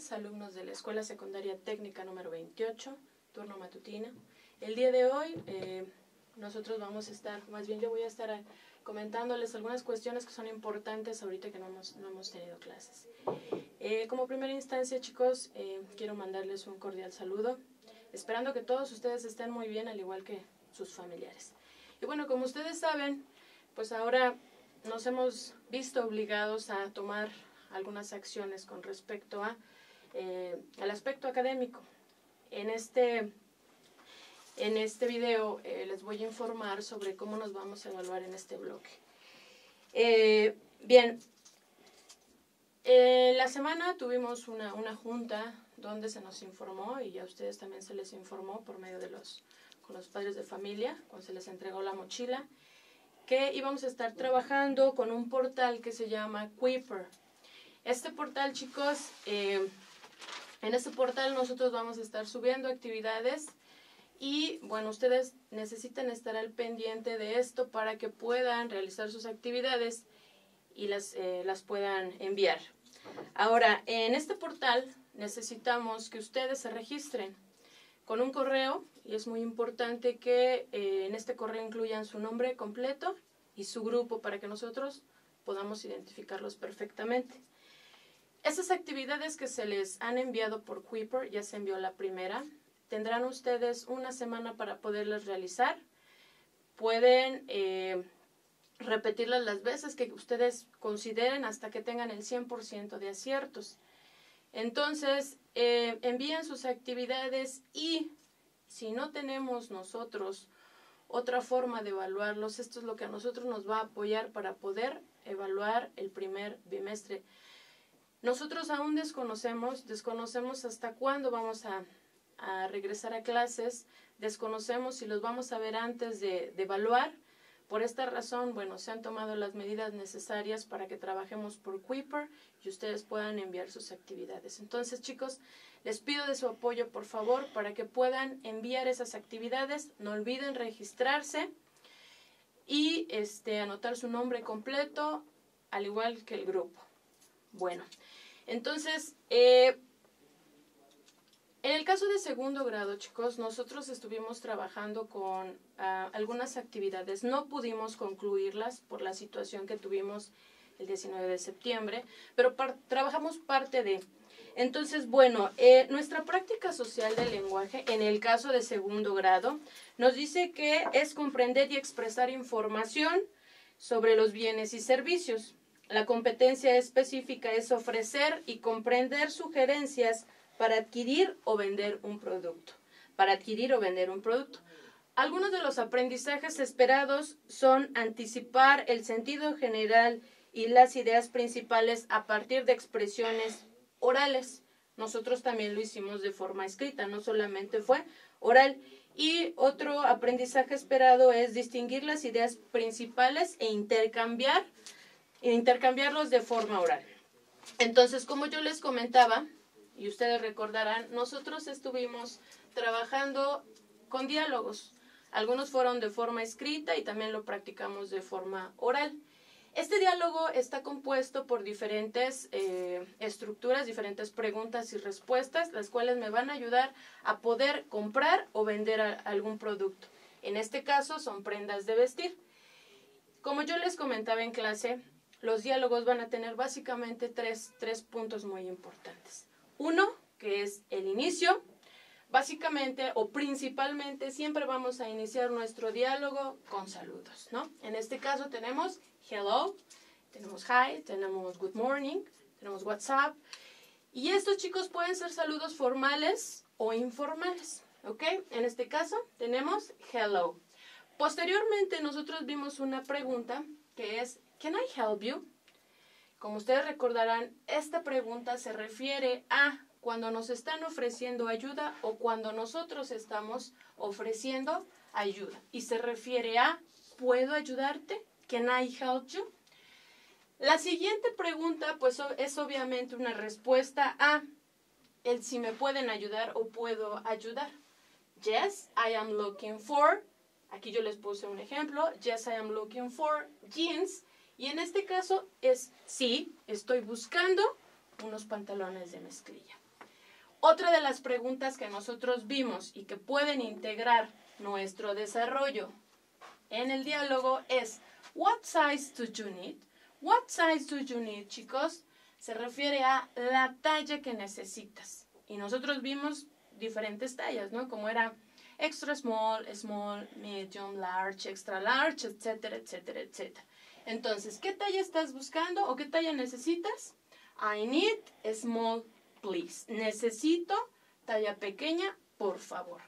días, alumnos de la Escuela Secundaria Técnica número 28, turno matutino. El día de hoy nosotros vamos a estar, más bien yo voy a estar comentándoles algunas cuestiones que son importantes ahorita que no hemos tenido clases. Como primera instancia, chicos, quiero mandarles un cordial saludo, esperando que todos ustedes estén muy bien, al igual que sus familiares. Y bueno, como ustedes saben, pues ahora nos hemos visto obligados a tomar algunas acciones con respecto a al aspecto académico. En este video les voy a informar sobre cómo nos vamos a evaluar en este bloque. Bien, la semana tuvimos una junta donde se nos informó, y a ustedes también se les informó por medio de con los padres de familia, cuando se les entregó la mochila, que íbamos a estar trabajando con un portal que se llama Kuiper. Este portal, chicos, en este portal nosotros vamos a estar subiendo actividades y, bueno, ustedes necesitan estar al pendiente de esto para que puedan realizar sus actividades y las puedan enviar. Ahora, en este portal necesitamos que ustedes se registren con un correo, y es muy importante que en este correo incluyan su nombre completo y su grupo para que nosotros podamos identificarlos perfectamente. Estas actividades que se les han enviado por Kuiper, ya se envió la primera, tendrán ustedes una semana para poderlas realizar. Pueden repetirlas las veces que ustedes consideren hasta que tengan el 100% de aciertos. Entonces, envíen sus actividades y si no tenemos nosotros otra forma de evaluarlos, esto es lo que a nosotros nos va a apoyar para poder evaluar el primer bimestre. Nosotros aún desconocemos hasta cuándo vamos a regresar a clases, desconocemos si los vamos a ver antes de evaluar. Por esta razón, bueno, se han tomado las medidas necesarias para que trabajemos por Kuiper y ustedes puedan enviar sus actividades. Entonces, chicos, les pido de su apoyo, por favor, para que puedan enviar esas actividades. No olviden registrarse y anotar su nombre completo, al igual que el grupo. Bueno, entonces, en el caso de segundo grado, chicos, nosotros estuvimos trabajando con algunas actividades. No pudimos concluirlas por la situación que tuvimos el 19 de septiembre, pero trabajamos parte de. Entonces, bueno, nuestra práctica social del lenguaje, en el caso de segundo grado, nos dice que es comprender y expresar información sobre los bienes y servicios. La competencia específica es ofrecer y comprender sugerencias para adquirir o vender un producto. Algunos de los aprendizajes esperados son anticipar el sentido general y las ideas principales a partir de expresiones orales. Nosotros también lo hicimos de forma escrita, no solamente fue oral. Y otro aprendizaje esperado es distinguir las ideas principales e intercambiarlos de forma oral. Entonces, como yo les comentaba, y ustedes recordarán, nosotros estuvimos trabajando con diálogos. Algunos fueron de forma escrita y también lo practicamos de forma oral. Este diálogo está compuesto por diferentes estructuras, diferentes preguntas y respuestas, las cuales me van a ayudar a poder comprar o vender algún producto. En este caso son prendas de vestir. Como yo les comentaba en clase, los diálogos van a tener básicamente tres puntos muy importantes. Uno, que es el inicio. Básicamente o principalmente siempre vamos a iniciar nuestro diálogo con saludos, ¿no? En este caso tenemos hello, tenemos hi, tenemos good morning, tenemos WhatsApp. Y estos, chicos, pueden ser saludos formales o informales, ¿ok? En este caso tenemos hello. Posteriormente nosotros vimos una pregunta que es can I help you? Como ustedes recordarán, esta pregunta se refiere a cuando nos están ofreciendo ayuda o cuando nosotros estamos ofreciendo ayuda. Y se refiere a ¿puedo ayudarte? Can I help you? La siguiente pregunta pues es obviamente una respuesta a el si me pueden ayudar o puedo ayudar. Yes, I am looking for. Aquí yo les puse un ejemplo. Yes, I am looking for jeans. Y en este caso es sí, estoy buscando unos pantalones de mezclilla. Otra de las preguntas que nosotros vimos y que pueden integrar nuestro desarrollo en el diálogo es what size do you need? What size do you need, chicos? Se refiere a la talla que necesitas. Y nosotros vimos diferentes tallas, ¿no? Como era extra small, small, medium, large, extra large, etcétera, etcétera, etcétera. Entonces, ¿qué talla estás buscando o qué talla necesitas? I need small, please. Necesito talla pequeña, por favor.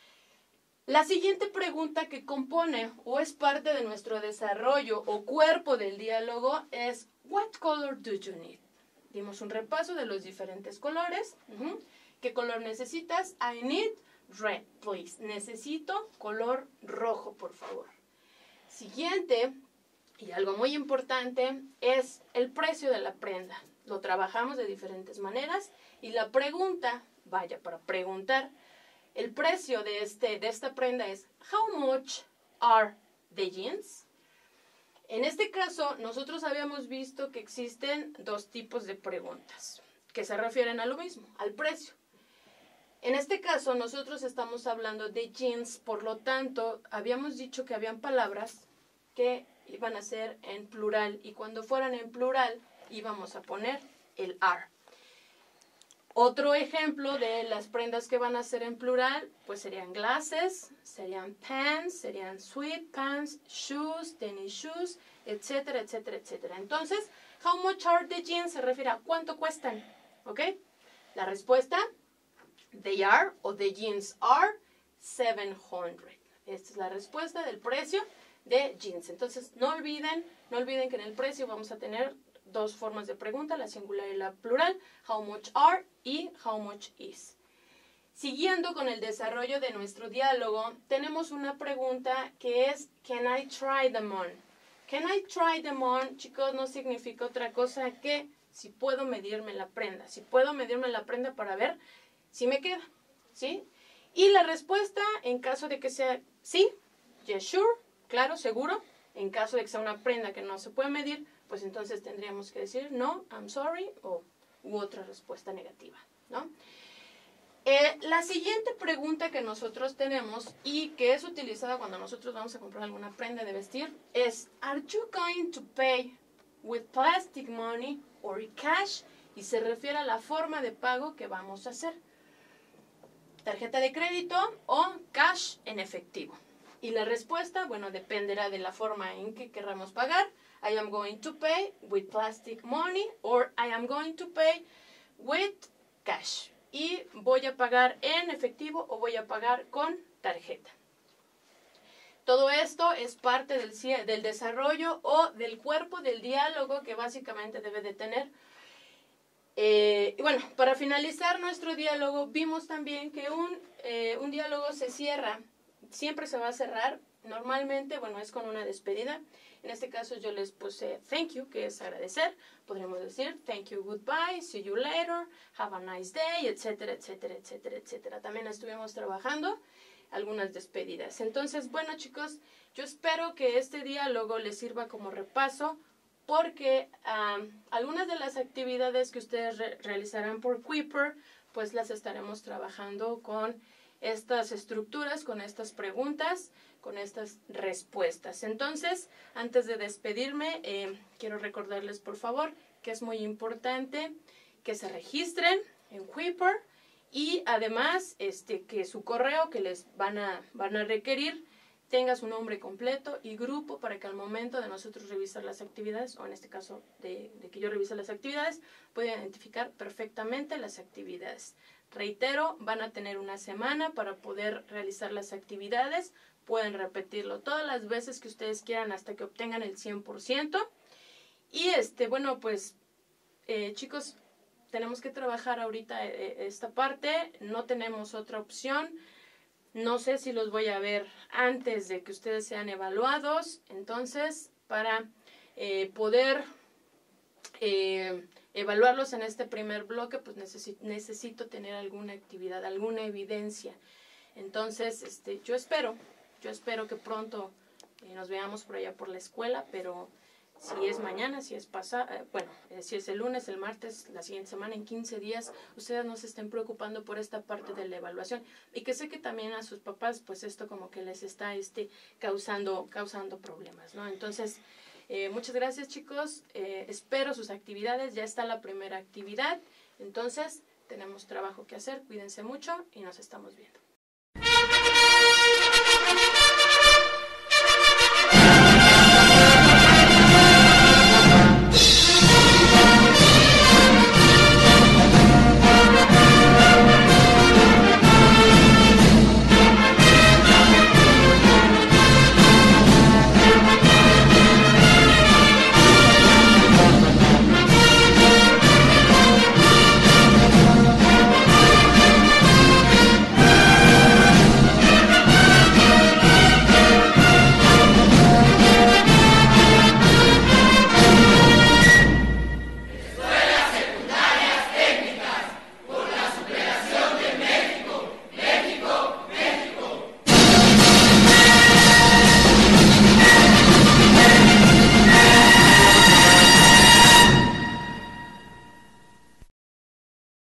La siguiente pregunta que compone o es parte de nuestro desarrollo o cuerpo del diálogo es what color do you need? Dimos un repaso de los diferentes colores. ¿Qué color necesitas? I need red, please. Necesito color rojo, por favor. Siguiente, y algo muy importante, es el precio de la prenda. Lo trabajamos de diferentes maneras y la pregunta, vaya, para preguntar, el precio de esta prenda es how much are the jeans? En este caso, nosotros habíamos visto que existen dos tipos de preguntas que se refieren a lo mismo, al precio. En este caso, nosotros estamos hablando de jeans, por lo tanto, habíamos dicho que habían palabras que iban a ser en plural y cuando fueran en plural íbamos a poner el are. Otro ejemplo de las prendas que van a ser en plural, pues serían glasses, serían pants, serían sweatpants, shoes, tennis shoes, etcétera, etcétera, etcétera. Entonces, how much are the jeans se refiere a cuánto cuestan, ¿ok? La respuesta, they are o the jeans are 700. Esta es la respuesta del precio de jeans. Entonces, no olviden que en el precio vamos a tener dos formas de pregunta, la singular y la plural, how much are y how much is. Siguiendo con el desarrollo de nuestro diálogo, tenemos una pregunta que es, can I try them on? Can I try them on, chicos, no significa otra cosa que si puedo medirme la prenda. Si puedo medirme la prenda para ver si me queda, ¿sí? Y la respuesta, en caso de que sea sí, yes, sure, claro, seguro. En caso de que sea una prenda que no se puede medir, pues entonces tendríamos que decir no, I'm sorry, u otra respuesta negativa, ¿no? La siguiente pregunta que nosotros tenemos y que es utilizada cuando nosotros vamos a comprar alguna prenda de vestir es ¿are you going to pay with plastic money or cash? Y se refiere a la forma de pago que vamos a hacer. Tarjeta de crédito o cash en efectivo. Y la respuesta, bueno, dependerá de la forma en que querramos pagar. I am going to pay with plastic money or I am going to pay with cash. Y voy a pagar en efectivo o voy a pagar con tarjeta. Todo esto es parte del desarrollo o del cuerpo del diálogo que básicamente debe de tener. Y bueno, para finalizar nuestro diálogo, vimos también que un diálogo se cierra, siempre se va a cerrar, normalmente, bueno, es con una despedida. En este caso yo les puse thank you, que es agradecer. Podríamos decir thank you, goodbye, see you later, have a nice day, etcétera, etcétera, etcétera, etcétera. También estuvimos trabajando algunas despedidas. Entonces, bueno, chicos, yo espero que este diálogo les sirva como repaso porque algunas de las actividades que ustedes realizarán por Kuiper, pues las estaremos trabajando con estas estructuras, con estas preguntas, con estas respuestas. Entonces, antes de despedirme, quiero recordarles, por favor, que es muy importante que se registren en Kuiper y además que su correo que les van a requerir tenga su nombre completo y grupo para que al momento de nosotros revisar las actividades, o en este caso de que yo revise las actividades, pueda identificar perfectamente las actividades. Reitero, van a tener una semana para poder realizar las actividades. Pueden repetirlo todas las veces que ustedes quieran hasta que obtengan el 100%. Y bueno, pues chicos, tenemos que trabajar ahorita esta parte. No tenemos otra opción. No sé si los voy a ver antes de que ustedes sean evaluados. Entonces, para poder evaluarlos en este primer bloque, pues necesito tener alguna actividad, alguna evidencia. Entonces, yo espero que pronto nos veamos por allá por la escuela, pero si es mañana, si es si es el lunes, el martes, la siguiente semana, en 15 días, ustedes no se estén preocupando por esta parte de la evaluación. Y que sé que también a sus papás, pues esto como que les está causando problemas, ¿no? Entonces, muchas gracias, chicos. Espero sus actividades. Ya está la primera actividad. Entonces, tenemos trabajo que hacer. Cuídense mucho y nos estamos viendo.